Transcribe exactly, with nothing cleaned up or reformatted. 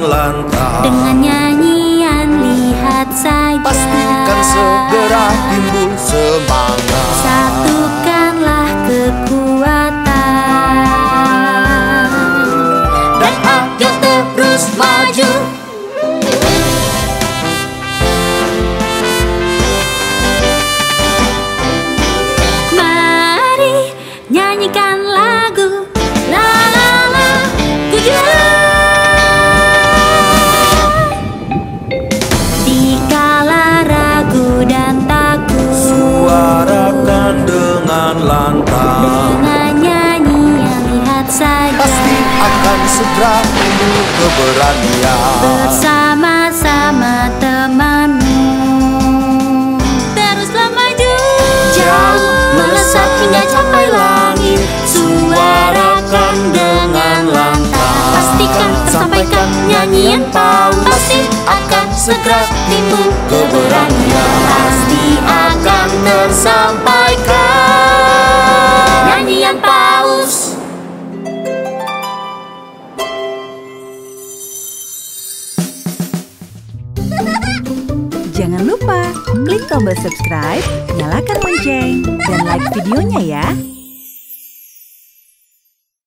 lantang. Dengan nyanyian lihat saja, pastikan segera timbul semangat. Satukanlah kekuatan dan ayo terus maju. Mari nyanyikan lagu la la la Gujarat. Dikala ragu dan takut, suarakan dengan lantang. dengan nyanyian lihat saja, pasti akan segera timbul keberanian. bersama-sama temanmu, teruslah maju, Jauh melesat hingga capai langit, suarakan dengan lantang. pastikan tersampaikan nyanyian paus, pasti akan segera timbul keberanian. pasti akan tersampaikan nyanyian paus. Jangan lupa klik tombol subscribe, nyalakan lonceng, dan like videonya ya.